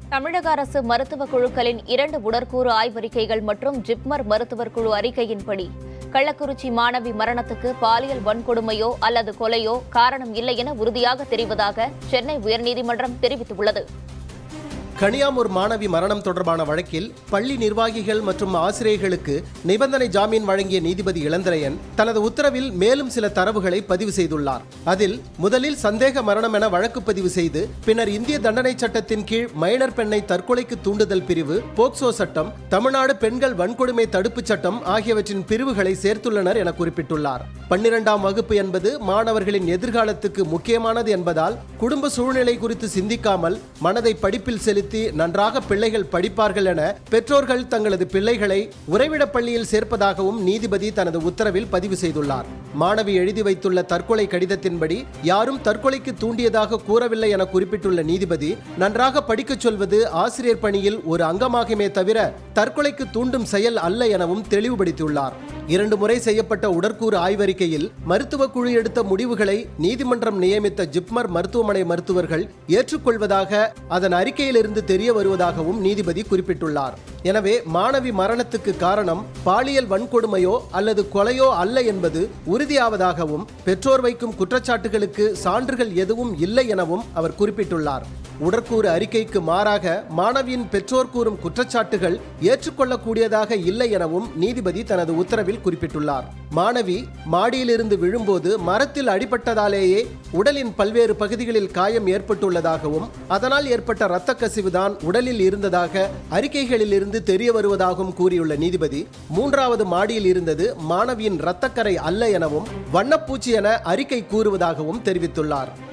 தமிழக அரசு மருத்துவக் குழுக்களின் 2 உடற்கூறு ஆய்வறிக்கைகள் மற்றும் ஜிப்மர் மருத்துவர் குழு அறிக்கையின்படி கள்ளக்குறிச்சி மாணவி மரணத்துக்கு பாலியல் வன்கொடுமையோ அல்லது கொலையோ காரணம் இல்லை என உறுதியாக தெரிவதாக சென்னை உயர்நீதிமன்றம் தெரிவித்துள்ளது. கனியாமூர் மாணவி மரணம் தொடர்பான வழக்கில் பள்ளி நிர்வாகிகள் மற்றும் ஆசிரியர்களுக்கு நிபந்தனை ஜாமீன் வழங்கிய நீதிபதி இளந்திரையன் தனது உத்தரவில் மேலும் சில தரவுகளை பதிவு செய்துள்ளார். அதில் முதலில் சந்தேக மரணம் என வழக்கு பதிவு செய்து பின்னர் இந்திய தண்டனை சட்டத்தின் கீழ் மைனர் பெண்ணை தற்கொலைக்கு தூண்டுதல் பிரிவு, போக்சோ சட்டம், தமிழ்நாடு பெண்கள் வன்கொடுமை தடுப்புச் சட்டம் ஆகியவற்றின் பிரிவுகளை சேர்த்துள்ளனர் என குறிப்பிட்டுள்ளார். 12ஆம் வகுப்பு என்பது மாணவர்களின் எதிர்காலத்துக்கு முக்கியமானது என்பதால் குடும்ப சூழ்நிலை குறித்து சிந்திக்காமல் மனதை படிப்பில் செலுத்தி நன்றாக பிள்ளைகள் படிப்பார்கள் என பெற்றோர்கள் தங்களது பிள்ளைகளை உறைவிட பள்ளியில் சேர்ப்பதாகவும் நீதிபதி தனது உத்தரவில் பதிவு செய்துள்ளார். மாணவி எழுதி வைத்துள்ள தற்கொலை கடிதத்தின்படி யாரும் தற்கொலைக்கு தூண்டியதாக கூறவில்லை என குறிப்பிட்டுள்ள நீதிபதி நன்றாக படிக்கச் சொல்வது ஆசிரியர் பணியில் ஒரு அங்கமாகுமே தவிர தற்கொலைக்கு தூண்டும் செயல் அல்ல எனவும் தெளிவுபடுத்தியுள்ளார். 2 முறை செய்யப்பட்ட உடற்கூறு ஆய்வறிக்கையில் மருத்துவ குழு எடுத்த முடிவுகளை நீதிமன்றம் நியமித்த ஜிப்மர் மருத்துவமனை மருத்துவர்கள் ஏற்றுக்கொள்வதாக அதன் அறிக்கையிலிருந்து தெரிய வருவதாகவும் நீதிபதி குறிப்பிட்டுள்ளார். எனவே மாணவி மரணத்துக்கு காரணம் பாலியல் வன்கொடுமையோ அல்லது கொலையோ அல்ல என்பது உறுதியாவதாகவும் பெற்றோர் வைக்கும் குற்றச்சாட்டுகளுக்கு சான்றுகள் எதுவும் இல்லை எனவும் அவர் குறிப்பிட்டுள்ளார். உடற்கூறு அறிக்கைக்கு மாறாக மாணவியின் பெற்றோர் கூறும் குற்றச்சாட்டுகள் ஏற்றுக்கொள்ளக்கூடியதாக இல்லை எனவும் நீதிபதி தனது உத்தரவில் குறிப்பிட்டுள்ளார். மாணவி மாடியிலிருந்து விழும்போது மரத்தில் அடிபட்டதாலேயே உடலின் பல்வேறு பகுதிகளில் காயம் ஏற்பட்டுள்ளதாகவும் அதனால் ஏற்பட்ட இரத்த கசிவுதான் உடலில் இருந்ததாக அறிக்கைகளில் இருந்து தெரிய வருவதாகவும் கூறியுள்ள நீதிபதி 3வது மாடியில் இருந்தது மாணவியின் இரத்தக்கரை அல்ல எனவும் வண்ணப்பூச்சி என அறிக்கை கூறுவதாகவும் தெரிவித்துள்ளார்.